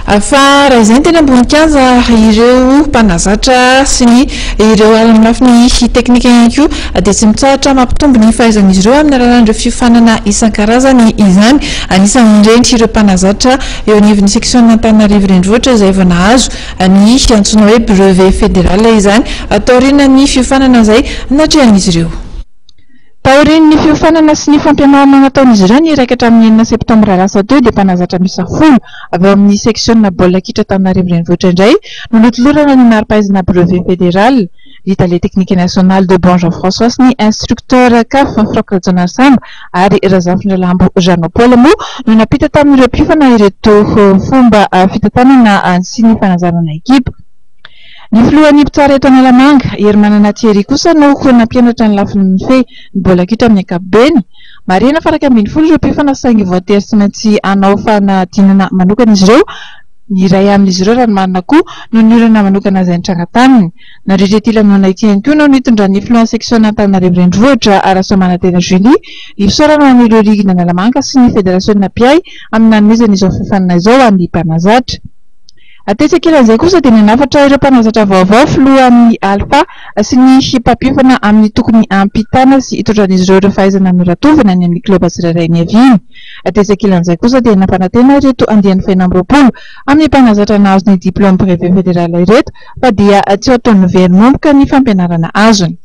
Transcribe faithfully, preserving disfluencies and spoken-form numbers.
fa raha izay tena amboninkanja ireo mpanazatra sy ny ireo alamafiny teknika ihany koa dia tsy mitsahatra mampitombo ny fahaizan'izy ireo amin'ny alalan'ireo fiofanana isan-karazany izany. Anisan'ireny ireo mpanazatra eo anivon'ny section Antananarivo renivohitra izay efa nahazo ny antsoina hoe brevet fédéral izany taorian'ny fiofanana izay natrehan'izy ireo. Taorian'ny fiofanana sy ny fampianarana nataon'izy ireo ny iraikatra amin'ny enina septambra lasa teo dia mpanazatra misa folo avy eo amin'ny section baolina kitra Antananarivo renivohitra indray no notolorana ny mari-pahaizana brevet fédéral. Vita les techniques nationales de bon Jean-François sy ny instructeur C A F Franck Jonar Samba ary Razafindra Lambo Jean-Paul mo no napita tamin'ireo mpiofana ireto fomba fitantanana sy ny fanazarana ekipa. Ny filohan'ny mpitsara eto Analamanga, Hery Manana Thierry kosa no nampianatra ny lafiny fe ny baolina kitra amin'ny ankapobeny. Marina faraka ambin'ny folo ireo mpiofana saingy voatery sy maintsy hanao fanadinana manokana izy ireo. Ny iray amin'izy ireo raha ny marina koa no niorana manokana izay nitrangataniny. Narindra ety Lanona ety ihany koa no nitondra ny filohan'ny section Antananarivo renivohitra Rasoamanantena Julie hifisaorana an'ireo ligina Analamanga sy ny fédération Piay amin'ny nanomezana izao fiofanana izao amin'ny mpanazatra. Atetsak'elan'izay kosa dia nanafatra ireo mpanazatra vaovao filoha amin'ny alpha sy ny mpampiofana amin'ny tokony ampitana sy hitondran'izy ireo ireo fahaizana noratovana ny amin'ny club tsirairay niaviany. Atetsak'elan'izay kosa dia nampanantena ireto andiany faina amby roapolo amin'ny mpanazatra nahazo ny diplôme brevet fédéral ireto fa dia tsy ataony very nomboka ny fampianarana azony.